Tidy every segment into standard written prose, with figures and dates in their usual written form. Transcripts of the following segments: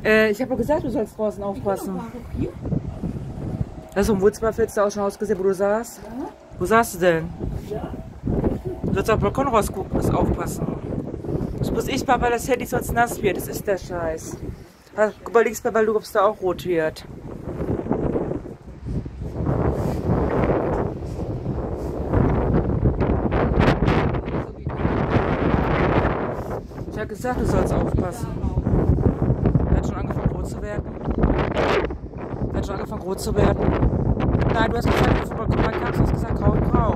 Ich habe doch gesagt, du sollst draußen aufpassen. Hast du im Wohnzimmerfenster auch schon ausgesehen, wo du saßt? Ja. Wo saßt du denn? Ja. Du sollst auf den Balkon rausgucken, musst aufpassen. Das muss ich mal, weil das Handy sonst nass wird. Das ist der Scheiß. Guck mal links mal, weil du, ob es da auch rot wird. Ich habe gesagt, du sollst aufpassen. Hat schon angefangen rot zu werden. Hat schon angefangen rot zu werden. Nein, du hast gesagt, du vom Balkon kamst, du hast gesagt grau und grau.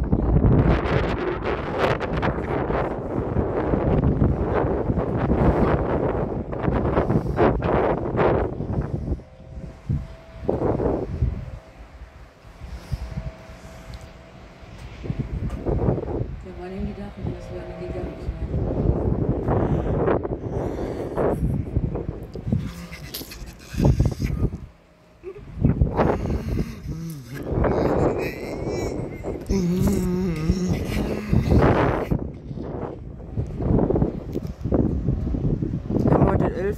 Wir haben heute den 11.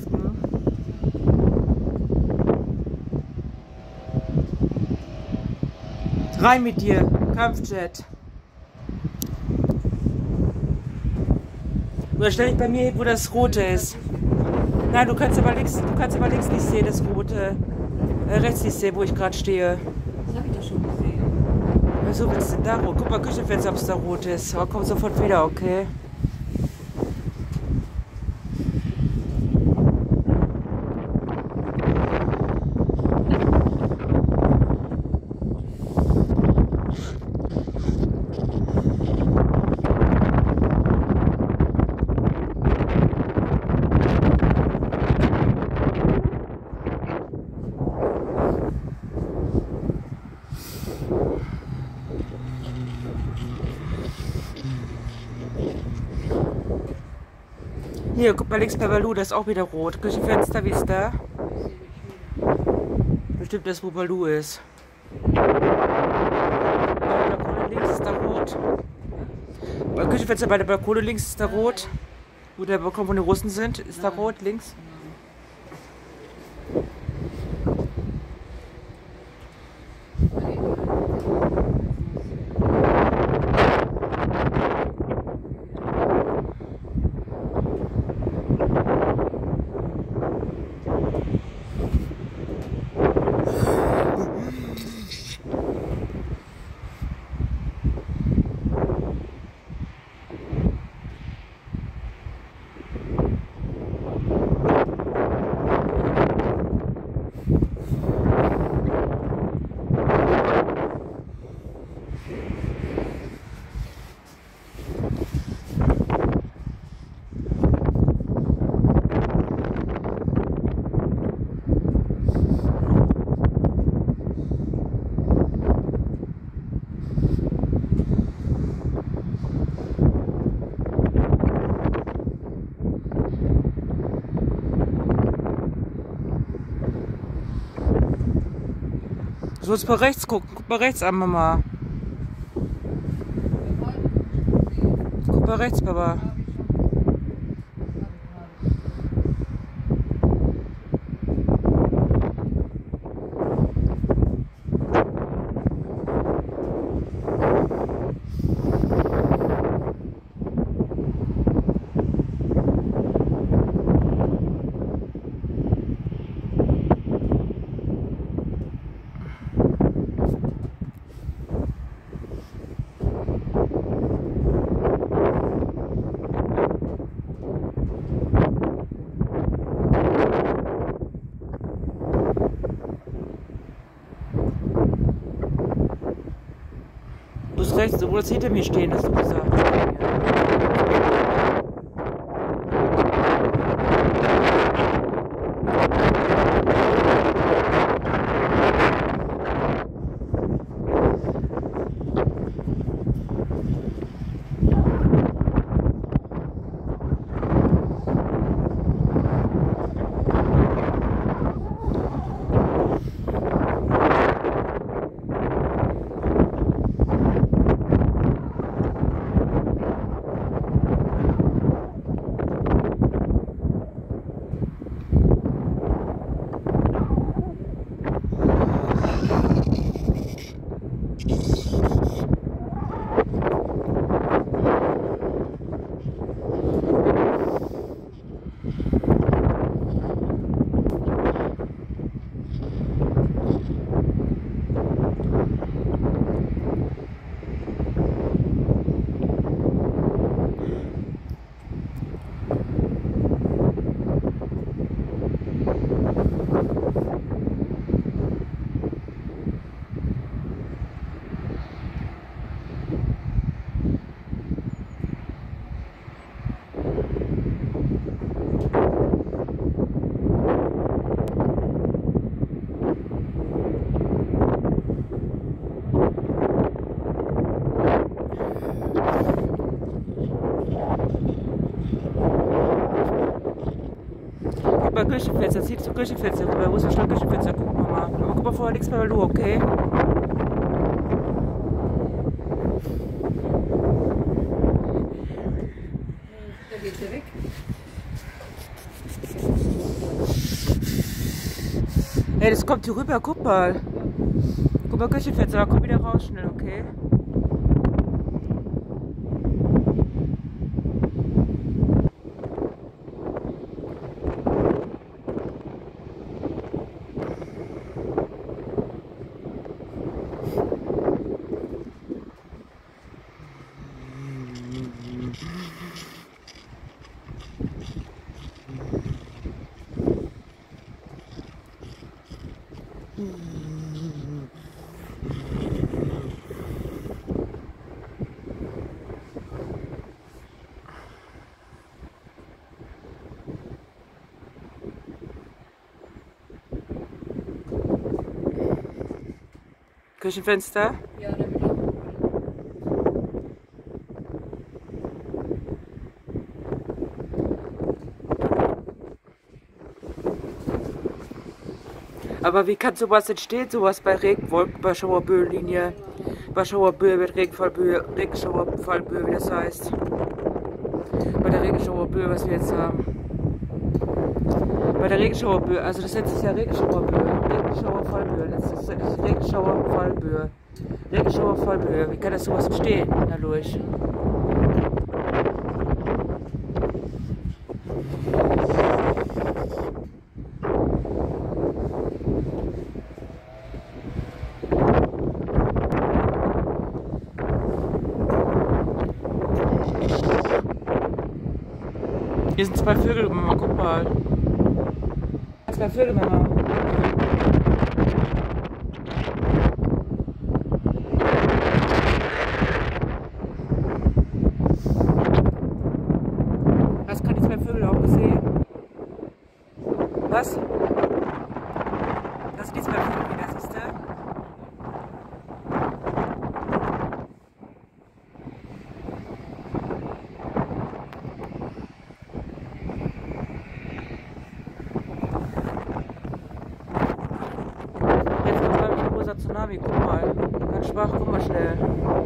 Rein mit dir, Kampfjet. Oder stell dich bei mir hin, wo das Rote ist. Nein, du kannst aber links nicht sehen, das Rote. Rechts nicht sehen, wo ich gerade stehe. Das habe ich doch schon gesehen. Wieso willst du denn da rot? Guck mal, Küchenfenster, ob es da rot ist. Aber komm sofort wieder, okay? Hier, guck mal links bei Balu, das ist auch wieder rot. Küchenfenster, wie ist da? Bestimmt das, wo Balu ist. Bei der Balkone links ist da rot. Bei Küchenfenster bei der Balkone links ist da rot. Wo der Balkon von den Russen sind, ist da rot links. Du sollst mal rechts gucken. Guck mal rechts an, Mama. Guck mal rechts, Papa. Du hast rechts, du wolltest hinter mir stehen, hast du gesagt. Über Küchenfenster, zieht zu Küchenfenster rüber. Wo ist das Küchenfenster? Gucken wir mal. Aber guck mal vorher nichts mehr, du, okay? Da geht der weg. Hey, das kommt hier rüber, guck mal. Guck mal, Küchenfenster, da kommt wieder raus schnell, okay? Küchenfenster? Ja, da will ich. Aber wie kann sowas entstehen? Sowas bei Regenwolken, bei Schauerböenlinie, bei Schauerböe mit Regenfallböe, Regenschauerfallböe, wie das heißt. Bei der Regenschauerböe, was wir jetzt haben. Bei der Regenschauerböe, also das nennt sich ja Regenschauerböe, Regenschauerfallböe, das ist Regenschauerfallböe, Regenschauerfallböe. Wie kann das sowas entstehen dadurch? Hier sind zwei Vögel, Mama, guck mal. Zwei Vögel, Mama. Hast du gerade die zwei Vögel auch gesehen? Was? Das sind die zwei Vögel wieder, siehst du? Jetzt kommt glaube ich ein großer Tsunami, guck mal. Ganz schwach, guck mal schnell.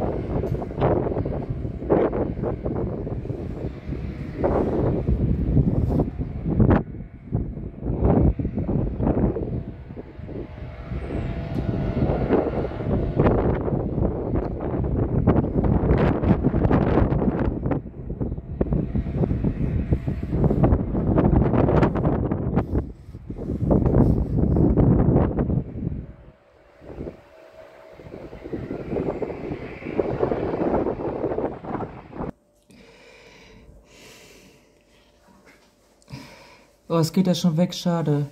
Oh, es geht ja schon weg, schade.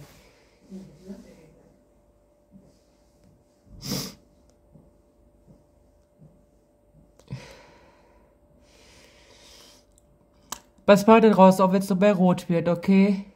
Was war denn raus, auch wenn es noch mehr rot wird, okay?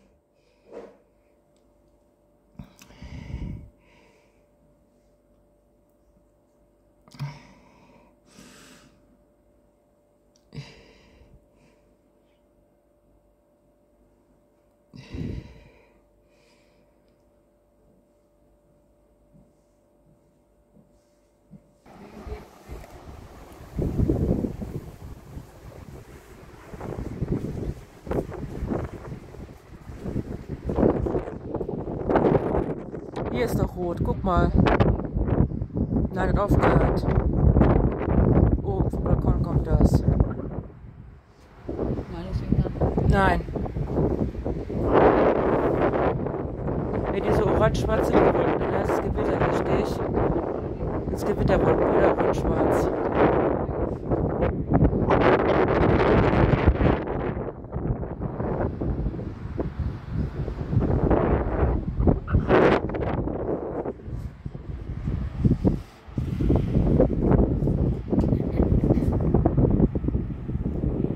Hier ist doch rot, guck mal. Nein, hat aufgehört. Oben vom Balkon kommt das. Nein, deswegen dann. Nein. schwarz, schwarze Wolken, dann heißt es Gewitter, richtig? Das Gewitter Wolken, wieder und schwarz.